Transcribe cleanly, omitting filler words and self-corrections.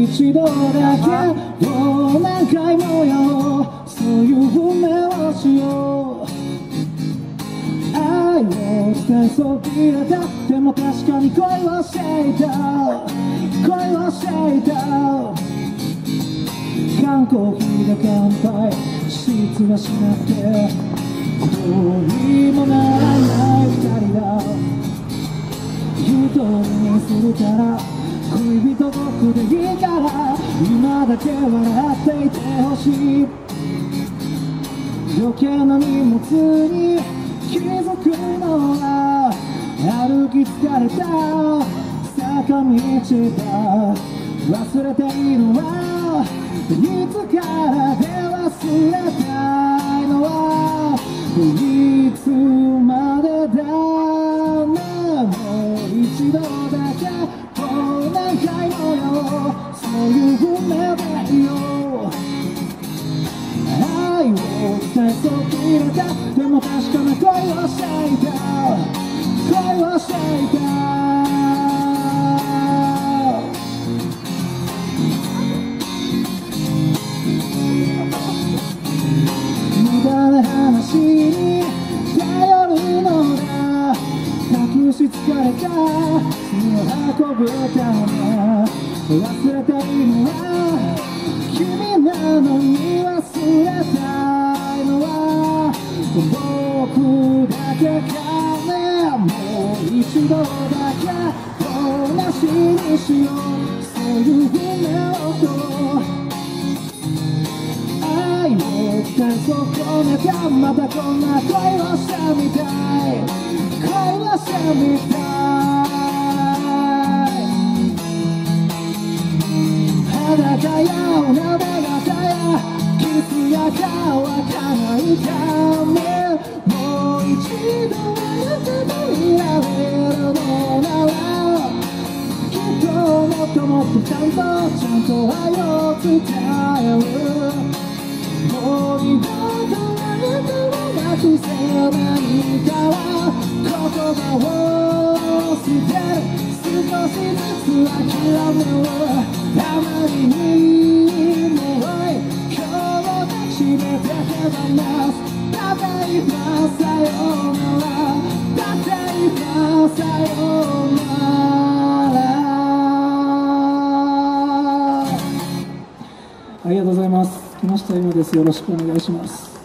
一度だけもう何回もやろう、そういう運命をしよう。愛を伝えそびれた、でも確かに恋をしていた、恋をしていた。缶コーヒーで乾杯、質はしなくてどうにもならない二人だ。言う通りにするから恋人僕でいいから、今だけ笑っていてほしい。余計な荷物に気づくのは歩き疲れた坂道だ。忘れているのはいつからで忘れたいのはいつまでだね。もう一度だけもう何回もよ、そういう運命でいよう。愛を伝えそびれた、でも確かな恋をしていた、恋をしていた。無駄な話に頼るのだ、隠し疲れた罪を運ぶため。忘れているのは君なのに忘れたいのは僕だけかね。もう一度だけ同じにしよう、そういう運命を。愛を伝え損ねた、またこんな恋をしてみたい、恋をしてみたい。裸やお鍋型やキスや乾かない髪、もう一度あなたといられるのなら、きっともっともっとちゃんと愛を伝える。もう二度とあなたをなくせないから言葉を捨てる、少しずつ諦める。あまりにも多い今日を全て手放す。ただ今さよなら、ただ今さよなら。ありがとうございます。木下ゆめです。よろしくお願いします。